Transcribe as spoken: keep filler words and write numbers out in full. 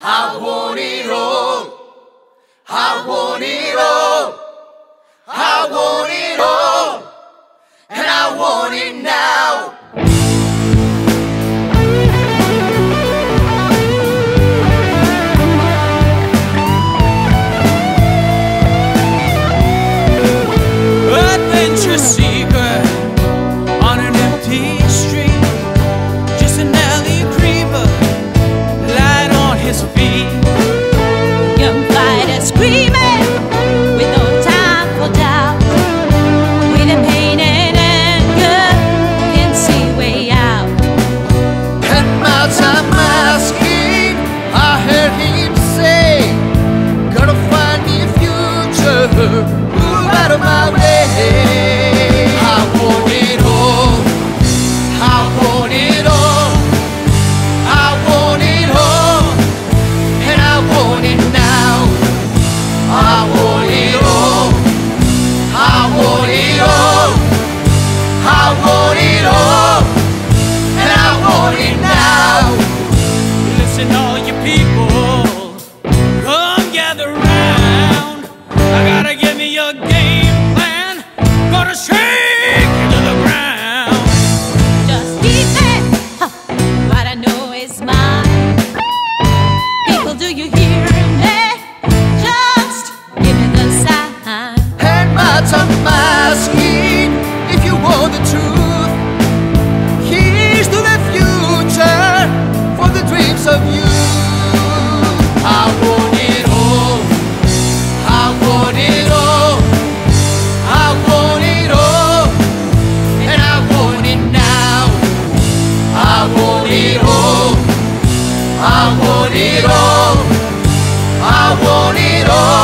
I want it all. I want it all. I want it all. And I want it now. Adventure seeker on an empty street, just an alley creeper, light on his feet. Young fighter screaming with no time for doubt, with the pain and anger, can see way out. And my time asking, I heard him say, gonna find me a future, move out of my way. I want it all. I want it all. I want it all. And I want it now. I want it all. I want it all. I want it all. And I want it now. Listen, all you people, come gather round. I gotta give me your game plan. Gonna shake you to the ground. Just keep it, huh, what I know is mine. People, do you hear me? Just give me the sign. And my time asking if you want the truth. Here's to the future for the dreams of you. I want it all. I want it all. I want it all. And I want it now. I want it all. I want it all. I want it all.